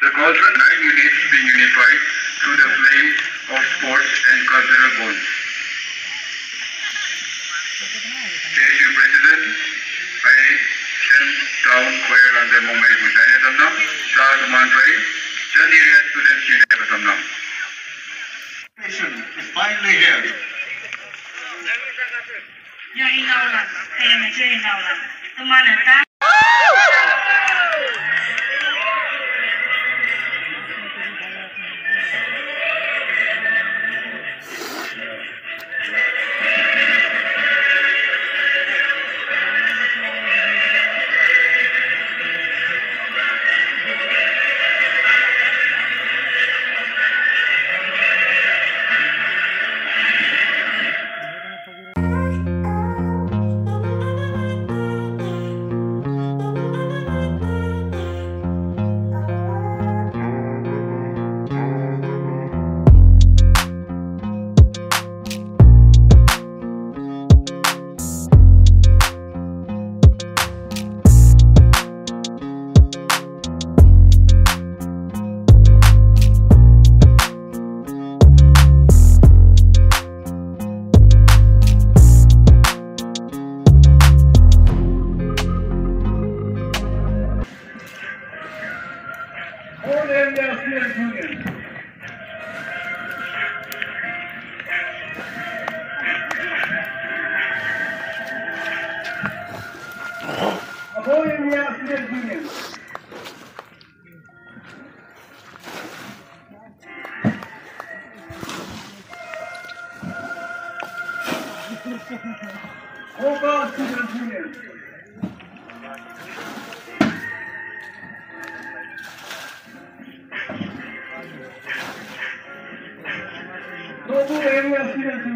The cause of 9 units being unified through the flame of sports and cultural bonds. KSU President, I Chen Town Choir and the Mumbai Bujaya Tamnam, Shah Manpai, Chen area students Chile Tamnam. Is finally here. Yang inaw lang, kaya medyo inaw lang. Tumanata. All area student union. All area student union. All student union. Global area student